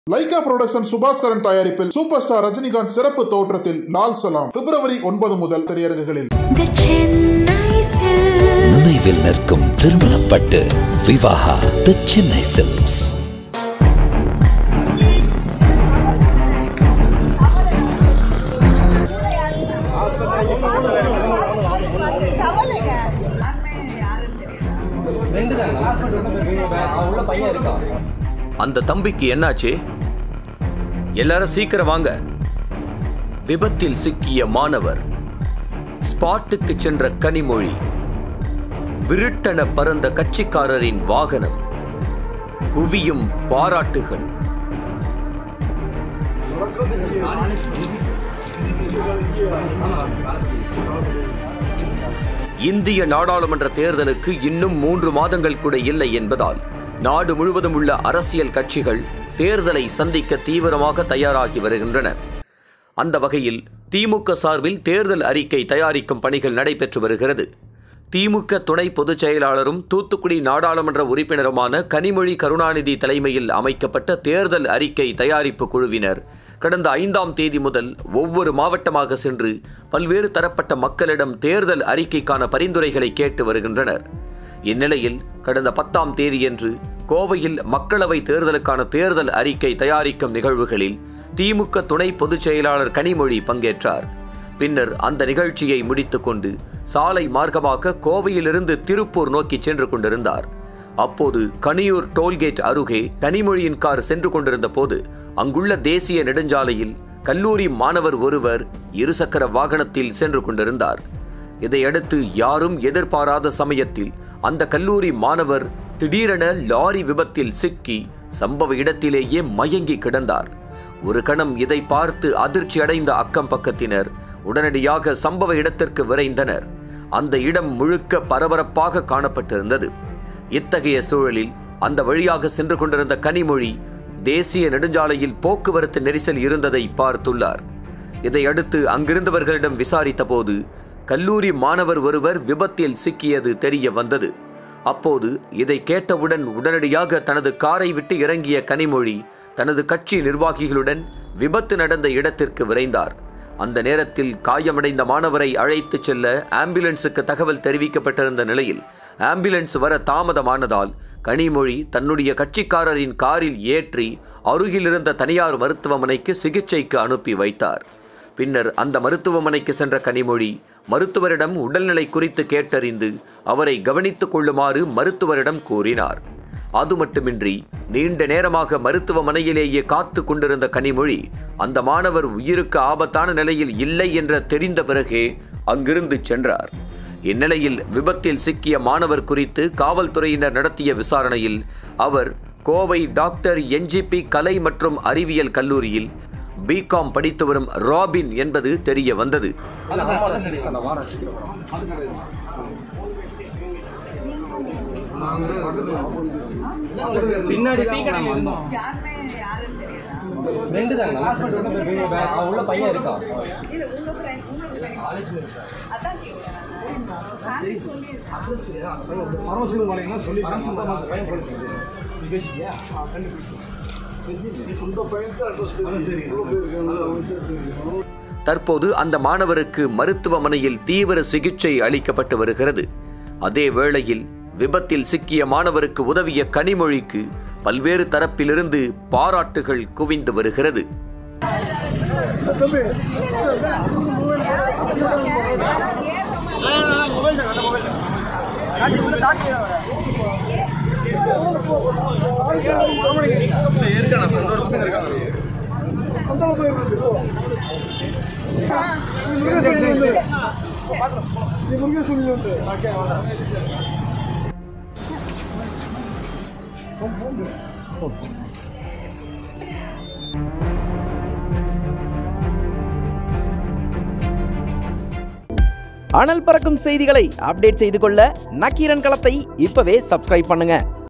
Lyca production Subaskaran தயாரிப்பில் super star Rajinikanth சிறப்பு தோற்றத்தில் லால் சலாம் பிப்ரவரி 9 முதல் திரையரங்குகளில். நினைவில் நிற்கும் திருமணப்பட்டு விவாஹா தி சென்னை சில்க்ஸ். அந்த தம்பிக்கு என்னாச்சு? எல்லாரும் சீக்கிரம் வாங்க. விபத்தில் சிக்கிய மாணவர், ஸ்பாட்டுக்கு சென்ற கனிமொழி, விருட்டென பறந்த கட்சிக்காரரின் வாகனம், குவியும் பாராட்டுகள். இந்திய நாடாளுமன்ற தேர்தலுக்கு இன்னும் 3 மாதங்கள் கூட இல்லை என்பதால் நாடு முழுவதும் உள்ள அரசியல் கட்சிகள் தேர்தலை சந்திக்க தீவிரமாக தயாராகி வருகின்றன. அந்த வகையில் திமுக சார்பில் தேர்தல் அறிக்கை தயாரிக்கும் பணிகள் நடைபெற்று வருகிறது. திமுக துணை பொதுச் செயலாளரும் தூத்துக்குடி நாடாளுமன்ற உறுப்பினருமான கனிமொழி கருணாநிதி தலைமையில் அமைக்கப்பட்ட தேர்தல் அறிக்கை தயாரிப்பு குழுவினர் கடந்த 5ஆம் தேதி முதல் ஒவ்வொரு மாவட்டமாக சென்று பல்வேறு தரப்பட்ட மக்களிடம் தேர்தல் அறிக்கைக்கான பரிந்துரைகளை கேட்டு வருகின்றனர். இந்நிலையில் கடந்த 10ஆம் தேதியன்று கோவையில் மக்களவை தேர்தலுக்கான தேர்தல் அறிக்கை தயாரிக்கும் நிகழ்வுகளில் திமுக துணை பொதுச் செயலாளர் கனிமொழி பங்கேற்றார். பின்னர் அந்த நிகழ்ச்சியை முடித்துக்கொண்டு சாலை மார்க்கமாக கோவையிலிருந்து திருப்பூர் நோக்கி சென்று கொண்டிருந்தார். அப்போது கனியூர் டோல்கேட் அருகே கனிமொழியின் கார் சென்று கொண்டிருந்த போது அங்குள்ள தேசிய நெடுஞ்சாலையில் கல்லூரி மாணவர் ஒருவர் இருசக்கர வாகனத்தில் சென்று கொண்டிருந்தார். இதையடுத்து யாரும் எதிர்பாராத சமயத்தில் அந்த கல்லூரி மாணவர் திடீரென லாரி விபத்தில் சிக்கி சம்பவ இடத்திலேயே மயங்கி கிடந்தார். ஒரு கணம் இதை பார்த்து அதிர்ச்சி அடைந்த அக்கம் பக்கத்தினர் உடனடியாக சம்பவ இடத்திற்கு விரைந்தனர். அந்த இடம் முழுக்க பரபரப்பாக காணப்பட்டிருந்தது. இத்தகைய சூழலில் அந்த வழியாக சென்று கொண்டிருந்த கனிமொழி தேசிய நெடுஞ்சாலையில் போக்குவரத்து நெரிசல் இருந்ததை பார்த்துள்ளார். இதையடுத்து அங்கிருந்தவர்களிடம் விசாரித்த போது கல்லூரி மாணவர் ஒருவர் விபத்தில் சிக்கியது தெரிய வந்தது. அப்போது இதை கேட்டவுடன் உடனடியாக தனது காரை விட்டு இறங்கிய கனிமொழி தனது கட்சி நிர்வாகிகளுடன் விபத்து நடந்த இடத்திற்கு விரைந்தார். அந்த நேரத்தில் காயமடைந்த மாணவரை அழைத்து செல்ல ஆம்புலன்ஸுக்கு தகவல் தெரிவிக்கப்பட்டிருந்த நிலையில் ஆம்புலன்ஸ் வர தாமதமானதால் கனிமொழி தன்னுடைய கட்சிக்காரரின் காரில் ஏற்றி அருகிலிருந்த தனியார் மருத்துவமனைக்கு சிகிச்சைக்கு அனுப்பி வைத்தார். பின்னர் அந்த மருத்துவமனைக்கு சென்ற கனிமொழி மருத்துவரிடம் உடல்நிலை குறித்து கேட்டறிந்து அவரை கவனித்துக் கொள்ளுமாறு மருத்துவரிடம் கூறினார். அது மட்டுமின்றி நீண்ட நேரமாக மருத்துவமனையிலேயே காத்து கொண்டிருந்த கனிமொழி அந்த மாணவர் உயிருக்கு ஆபத்தான நிலையில் இல்லை என்ற தெரிந்த பிறகே அங்கிருந்து சென்றார். இந்நிலையில் விபத்தில் சிக்கிய மாணவர் குறித்து காவல்துறையினர் நடத்திய விசாரணையில் அவர் கோவை டாக்டர் என்ஜிபி கலை மற்றும் அறிவியல் கல்லூரியில் பிகாம் படித்து வரும் ராபின் என்பது தெரிய வந்தது. தற்போது அந்த மாணவருக்கு மருத்துவமனையில் தீவிர சிகிச்சை அளிக்கப்பட்டு வருகிறது. அதே வேளையில் விபத்தில் சிக்கிய மாணவருக்கு உதவிய கனிமொழிக்கு பல்வேறு தரப்பிலிருந்து பாராட்டுகள் குவிந்து வருகிறது. அனல் பறக்கும் செய்திகளை அப்டேட் செய்து கொள்ள நக்கீரன் களத்தை இப்பவே சப்ஸ்கிரைப் பண்ணுங்க.